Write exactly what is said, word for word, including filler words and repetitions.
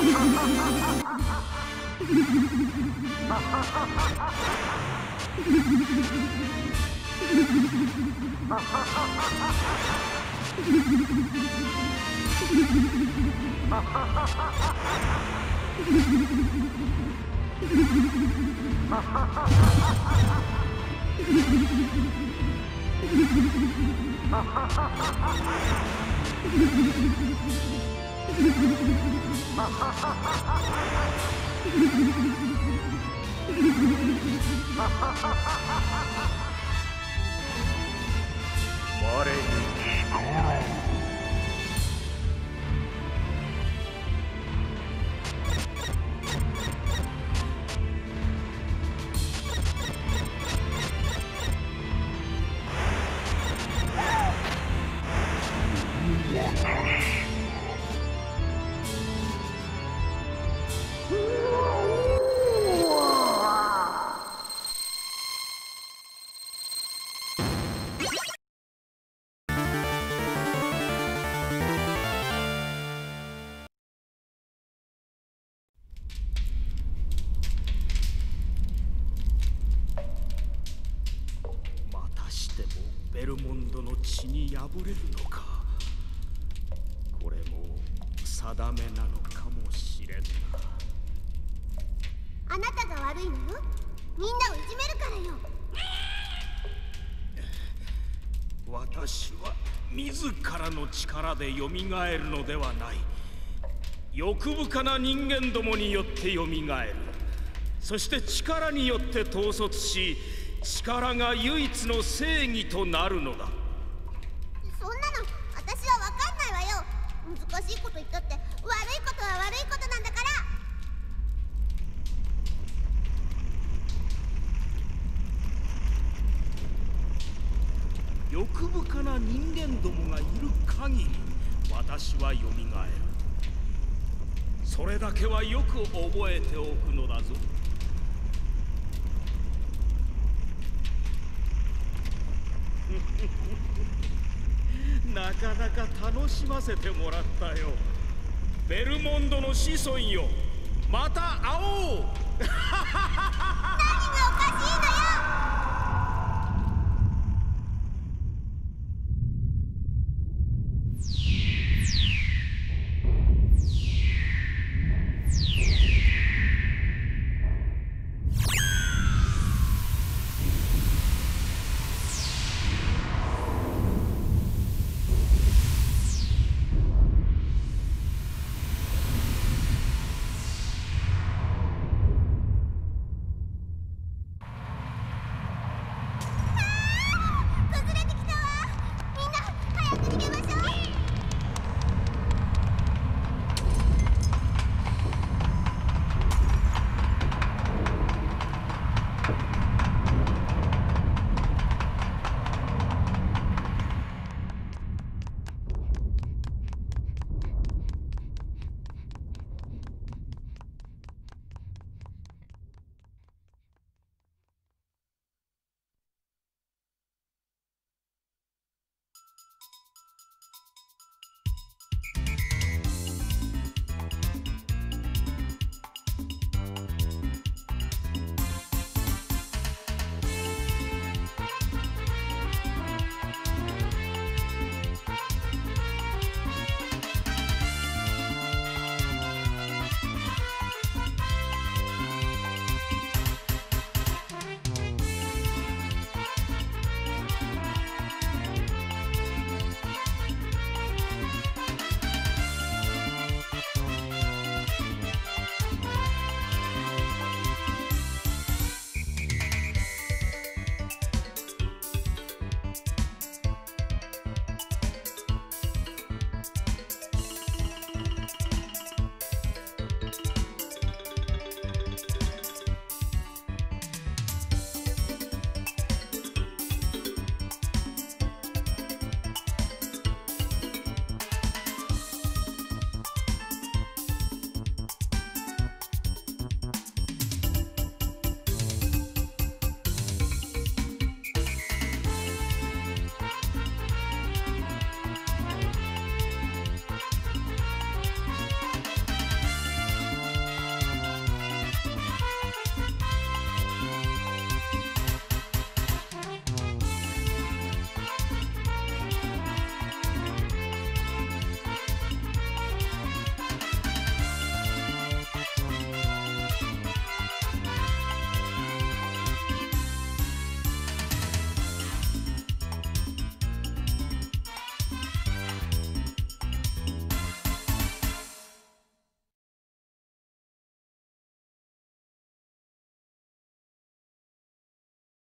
我にベルモンドの血に敗れるのか。これも定めなのかもしれんな。 あなたが悪いのよ。みんなをいじめるからよ。 私は自らの力でよみがえるのではない。欲深な人間どもによってよみがえる。そして力によって統率し、力が唯一の正義となるのだ。 そんなの私は分かんないわよ。難しいこと言ったって悪いことは悪いことなんだから。 欲深な人間どもがいる限り私はよみがえる。それだけはよく覚えておくのだぞ。なかなか楽しませてもらったよ。ベルモンドの子孫よ、また会おう。